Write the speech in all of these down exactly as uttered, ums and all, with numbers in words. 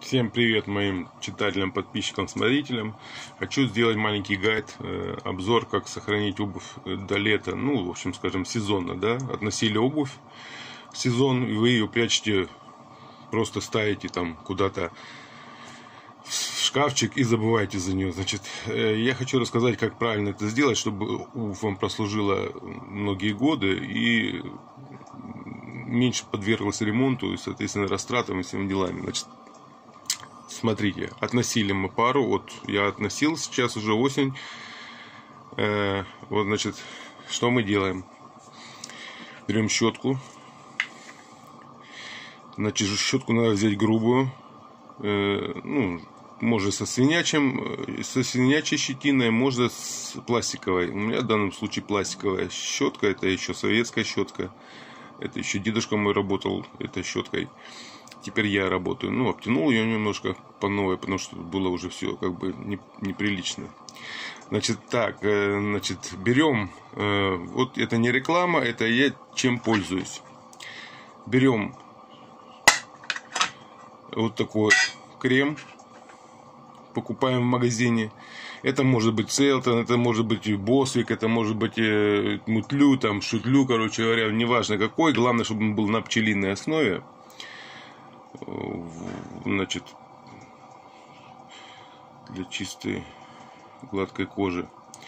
Всем привет моим читателям, подписчикам, смотрителям. Хочу сделать маленький гайд, э, обзор, как сохранить обувь до лета. Ну, в общем, скажем, сезонно, да. Относили обувь в сезон, и вы ее прячете, просто ставите там куда-то в шкафчик и забываете за нее. Значит, э, я хочу рассказать, как правильно это сделать, чтобы обувь вам прослужила многие годы и меньше подверглась ремонту и, соответственно, растратам и всем делами. Значит, смотрите, относили мы пару, вот я относил, сейчас уже осень. Э, вот, значит, что мы делаем? Берем щетку. Значит, щетку надо взять грубую. Э, ну, можно со свинячим, со свинячей щетиной, можно с пластиковой. У меня в данном случае пластиковая щетка, это еще советская щетка. Это еще дедушка мой работал этой щеткой. Теперь я работаю. Ну, обтянул ее немножко по новой, потому что было уже все как бы не, неприлично. Значит, так, э, значит, берем, э, вот это не реклама, это я чем пользуюсь. Берем вот такой крем, покупаем в магазине. Это может быть Целтон, это может быть Босвик, это может быть э, Мутлю, там, Шутлю, короче говоря, неважно какой. Главное, чтобы он был на пчелиной основе. Значит, для чистой гладкой кожи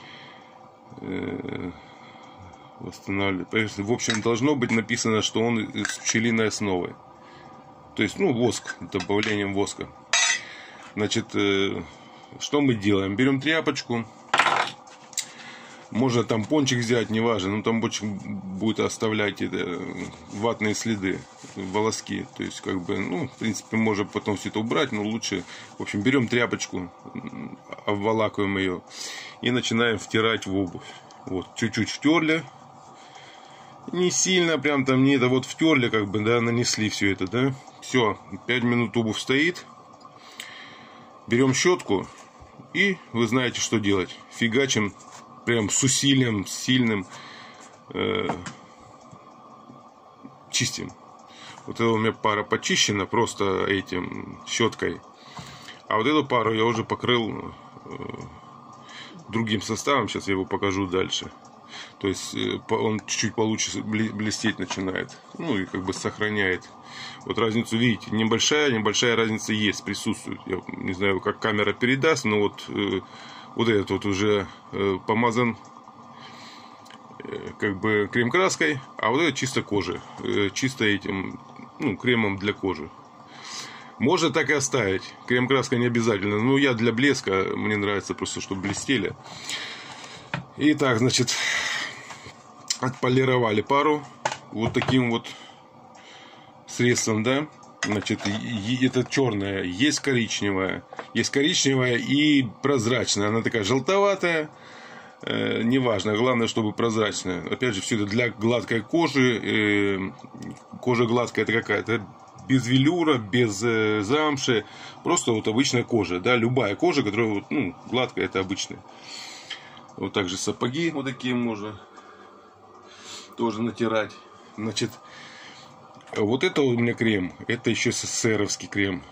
э, восстанавливает. В общем, должно быть написано, что он с пчелиной основой. То есть, ну, воск, добавлением воска. Значит, э, что мы делаем? Берем тряпочку. Можно тампончик взять, неважно, но тампончик будет оставлять это, ватные следы, волоски. То есть, как бы, ну, в принципе, можно потом все это убрать, но лучше, в общем, берем тряпочку, обволакиваем ее и начинаем втирать в обувь. Вот, чуть-чуть втерли. Не сильно, прям там не это, вот втерли, как бы, да, нанесли все это, да. Все, пять минут обувь стоит. Берем щетку и вы знаете, что делать. Фигачим. Прям с усилием, с сильным э, чистим. Вот это у меня пара почищена просто этим щеткой. А вот эту пару я уже покрыл э, другим составом. Сейчас я его покажу дальше. То есть э, он чуть-чуть получше блестеть начинает. Ну и как бы сохраняет. Вот разницу видите. Небольшая, небольшая разница есть, присутствует. Я не знаю, как камера передаст, но вот... Э, Вот этот вот уже э, помазан э, как бы крем-краской, а вот это чисто кожа, э, чисто этим, ну, кремом для кожи. Можно так и оставить. Крем-краска не обязательно. Ну, я для блеска, мне нравится просто, чтобы блестели. Итак, значит, отполировали пару вот таким вот средством, да. Значит, это черная, есть коричневая, есть коричневая и прозрачная. Она такая желтоватая, э, неважно, главное, чтобы прозрачная. Опять же, все это для гладкой кожи. Э, кожа гладкая, это какая-то без велюра, без э, замши, просто вот обычная кожа, да, любая кожа, которая вот, ну, гладкая, это обычная. Вот также сапоги вот такие можно тоже натирать. Значит, вот это у меня крем. Это еще СССРовский крем.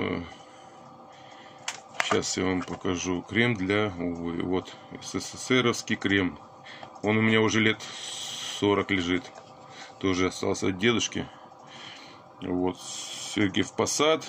Сейчас я вам покажу. Крем для обуви. Вот СССРовский крем. Он у меня уже лет сорок лежит. Тоже остался от дедушки. Вот. Сергиев Посад.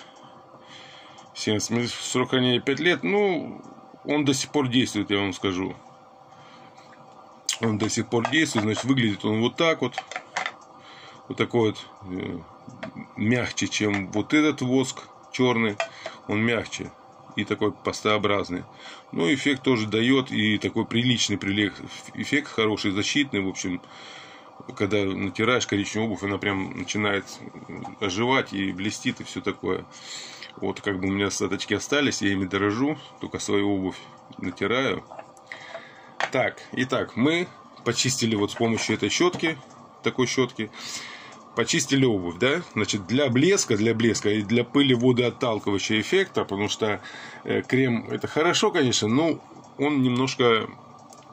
Срок хранения пять лет. Ну, он до сих пор действует, я вам скажу. Он до сих пор действует. Значит, выглядит он вот так вот. Вот такой вот э, мягче, чем вот этот воск черный. Он мягче и такой пастообразный. Ну, эффект тоже дает и такой приличный эффект, хороший, защитный. В общем, когда натираешь коричневую обувь, она прям начинает оживать и блестит и все такое. Вот как бы у меня остаточки остались, я ими дорожу, только свою обувь натираю. Так, итак, мы почистили вот с помощью этой щетки, такой щетки. Почистили обувь, да, значит, для блеска, для блеска и для пыли водоотталкивающего эффекта, потому что э, крем это хорошо, конечно, но он немножко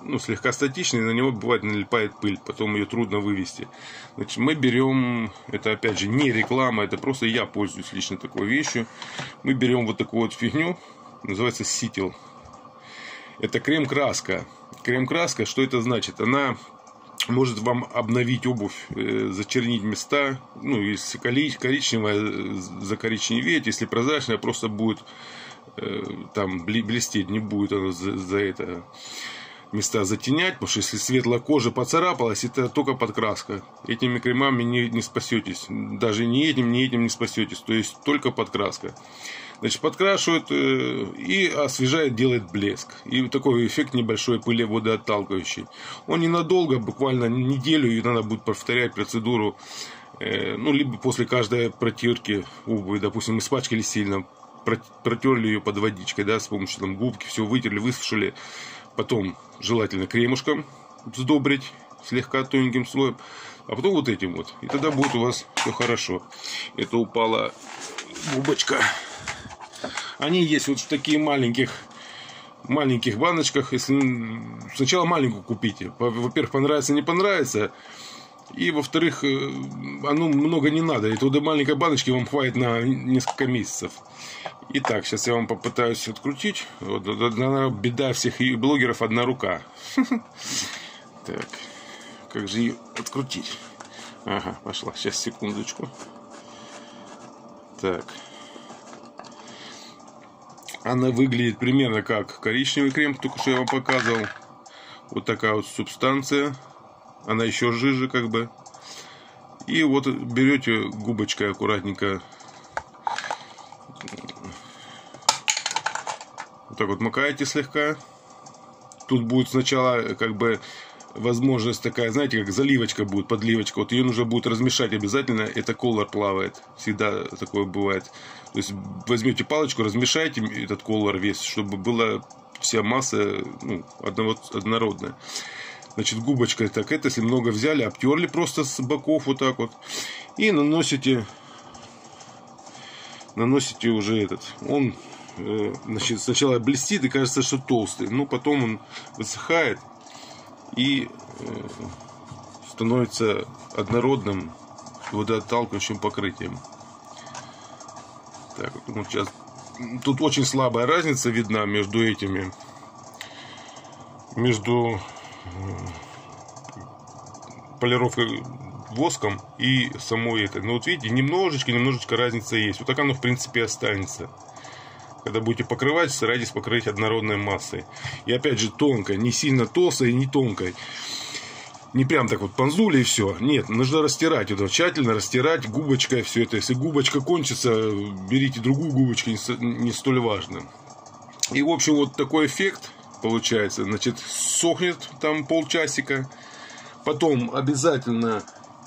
ну, слегка статичный, на него бывает налипает пыль, потом ее трудно вывести. Значит, мы берем, это опять же не реклама, это просто я пользуюсь лично такой вещью. Мы берем вот такую вот фигню, называется Ситил. Это крем-краска. Крем-краска, что это значит? Она может вам обновить обувь, зачернить места. Ну, если коричневая, закоричневеть, если прозрачная, просто будет там блестеть, не будет она за, за это места затенять, потому что если светлая кожа поцарапалась, это только подкраска. Этими кремами не, не спасетесь. Даже ни этим, ни этим не спасетесь. То есть только подкраска. Значит, подкрашивает э, и освежает, делает блеск. И такой эффект небольшой пыли водоотталкивающий. Он ненадолго, буквально неделю, и надо будет повторять процедуру. Э, ну, либо после каждой протирки обуви, допустим, испачкали сильно, протерли ее под водичкой, да, с помощью там губки, все вытерли, высушили. Потом желательно кремушком сдобрить слегка тоненьким слоем, а потом вот этим вот. И тогда будет у вас все хорошо. Это упала губочка. Они есть вот в таких маленьких маленьких баночках. Если сначала маленькую купите. Во-первых, понравится, не понравится. И во-вторых, оно много не надо. И туда маленькой баночки вам хватит на несколько месяцев. Итак, сейчас я вам попытаюсь открутить. Вот, наверное, беда всех блогеров — одна рука. Так, как же ее открутить? Ага, пошла. Сейчас, секундочку. Так. Она выглядит примерно как коричневый крем, только что я вам показывал. Вот такая вот субстанция. Она еще жиже, как бы. И вот берете губочкой аккуратненько. Вот так вот макаете слегка. Тут будет сначала как бы возможность такая, знаете, как заливочка будет, подливочка. Вот ее нужно будет размешать обязательно. Это колор плавает. Всегда такое бывает. То есть возьмете палочку, размешайте этот колор весь, чтобы была вся масса, ну, однородная. Значит, губочкой так это, если много взяли, обтерли просто с боков вот так вот. И наносите, наносите уже этот. Он, э, значит, сначала блестит и кажется, что толстый. Но потом он высыхает и э, становится однородным водоотталкивающим покрытием. Так, вот сейчас. Тут очень слабая разница видна между этими. Между полировкой воском и самой этой. Но вот видите, немножечко, немножечко разница есть. Вот так оно в принципе останется. Когда будете покрывать, старайтесь покрыть однородной массой. И опять же тонко, не сильно толстой и не тонкой. Не прям так вот панзули и все. Нет, нужно растирать это, тщательно растирать губочкой все это. Если губочка кончится, берите другую губочку, не столь важно. И в общем вот такой эффект получается. Значит, сохнет там полчасика. Потом обязательно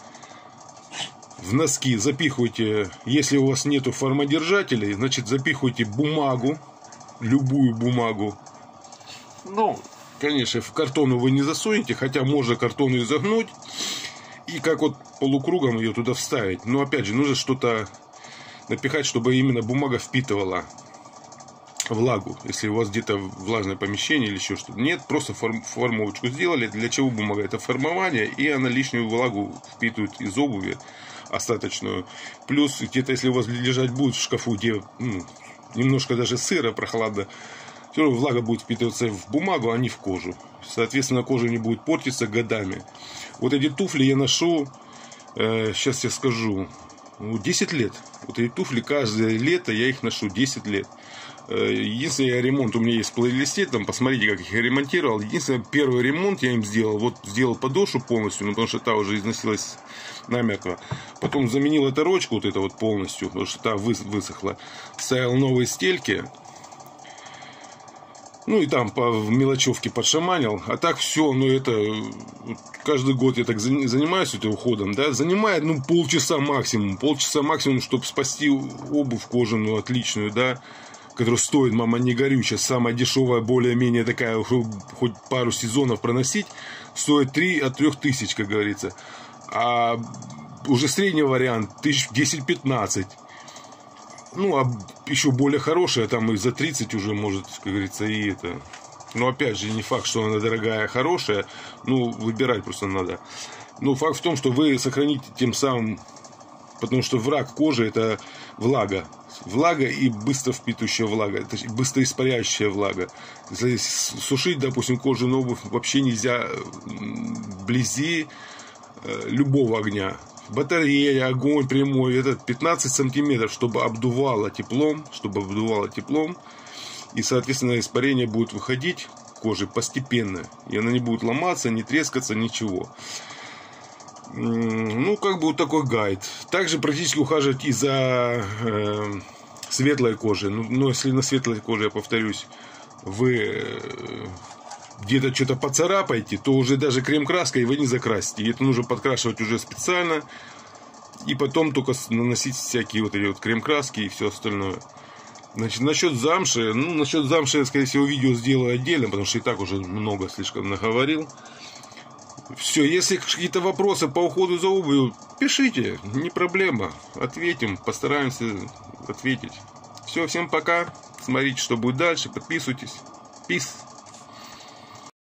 в носки запихивайте, если у вас нету формодержателей, значит запихивайте бумагу, любую бумагу. Ну, конечно, в картону вы не засунете, хотя можно картону изогнуть и как вот полукругом ее туда вставить. Но опять же, нужно что-то напихать, чтобы именно бумага впитывала влагу. Если у вас где-то влажное помещение или еще что-то. Нет, просто форм, формовочку сделали. Для чего бумага? Это формование, и она лишнюю влагу впитывает из обуви, остаточную. Плюс где-то, если у вас лежать будет в шкафу, где ну, немножко даже сыро, прохладно, все равно влага будет впитываться в бумагу, а не в кожу. Соответственно, кожа не будет портиться годами. Вот эти туфли я ношу, э, сейчас я скажу, десять лет. Вот эти туфли каждое лето я их ношу десять лет. Единственный ремонт у меня есть в плейлисте, там посмотрите, как их я ремонтировал. Единственный первый ремонт я им сделал, вот сделал подошву полностью, ну, потому что та уже износилась намертво. Потом заменил оторочку вот это вот полностью, потому что та высохла. Ставил новые стельки. Ну и там по мелочевке подшаманил. А так все, ну это каждый год я так занимаюсь этим уходом, да, занимает ну полчаса максимум, полчаса максимум, чтобы спасти обувь кожаную отличную, да, которая стоит, мама, не горю, сейчас самая дешевая, более-менее такая, хоть пару сезонов проносить, стоит три от трёх тысяч, как говорится. А уже средний вариант тысяч десять-пятнадцать. Ну, а еще более хорошая, там и за тридцать уже может, как говорится, и это Но опять же, не факт, что она дорогая, хорошая. Ну, выбирать просто надо. Но факт в том, что вы сохраните тем самым... Потому что враг кожи – это влага. Влага и быстро впитывающая влага. Это быстро испаряющая влага. Если сушить, допустим, кожаную обувь вообще нельзя вблизи любого огня. Батарея, огонь прямой. Это пятнадцать сантиметров, чтобы обдувало теплом. Чтобы обдувало теплом. И, соответственно, испарение будет выходить кожи постепенно. И она не будет ломаться, не трескаться, ничего. Ну, как бы вот такой гайд. Также практически ухаживать и за э, светлой кожей. Ну, но если на светлой коже, я повторюсь, вы э, где-то что-то поцарапаете, то уже даже крем-краской вы не закрасите. И это нужно подкрашивать уже специально. И потом только наносить всякие вот эти вот крем-краски и все остальное. Значит, насчет замши. Ну, насчет замши я, скорее всего, видео сделаю отдельно, потому что и так уже много слишком наговорил. Все, если какие-то вопросы по уходу за обувью, пишите, не проблема. Ответим, постараемся ответить. Все, всем пока. Смотрите, что будет дальше. Подписывайтесь. Peace.